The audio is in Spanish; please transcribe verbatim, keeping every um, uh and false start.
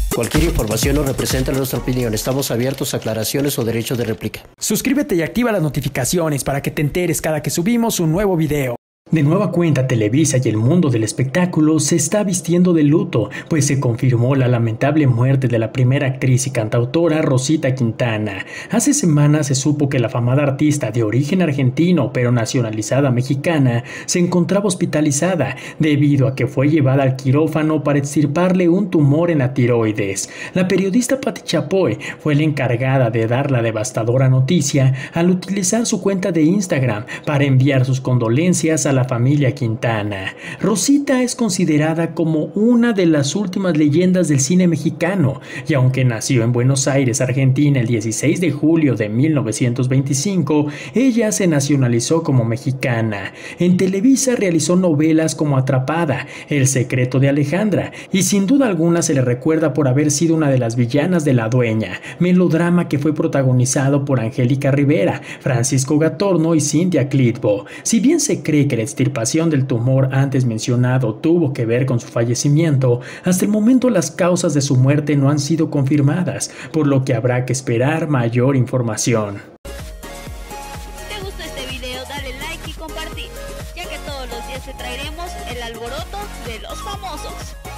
Cualquier información no representa nuestra opinión. Estamos abiertos a aclaraciones o derechos de réplica. Suscríbete y activa las notificaciones para que te enteres cada que subimos un nuevo video. De nueva cuenta, Televisa y el mundo del espectáculo se está vistiendo de luto, pues se confirmó la lamentable muerte de la primera actriz y cantautora Rosita Quintana. Hace semanas se supo que la afamada artista de origen argentino pero nacionalizada mexicana se encontraba hospitalizada debido a que fue llevada al quirófano para extirparle un tumor en la tiroides. La periodista Pati Chapoy fue la encargada de dar la devastadora noticia al utilizar su cuenta de Instagram para enviar sus condolencias a la familia Quintana. Rosita es considerada como una de las últimas leyendas del cine mexicano, y aunque nació en Buenos Aires, Argentina, el dieciséis de julio de mil novecientos veinticinco, ella se nacionalizó como mexicana. En Televisa realizó novelas como Atrapada, El secreto de Alejandra, y sin duda alguna se le recuerda por haber sido una de las villanas de La Dueña, melodrama que fue protagonizado por Angélica Rivera, Francisco Gatorno y Cynthia Clitbo. Si bien se cree que la extirpación del tumor antes mencionado tuvo que ver con su fallecimiento, hasta el momento las causas de su muerte no han sido confirmadas, por lo que habrá que esperar mayor información. Si te gustó este video, dale like y compartir, ya que todos los días te traeremos el alboroto de los famosos.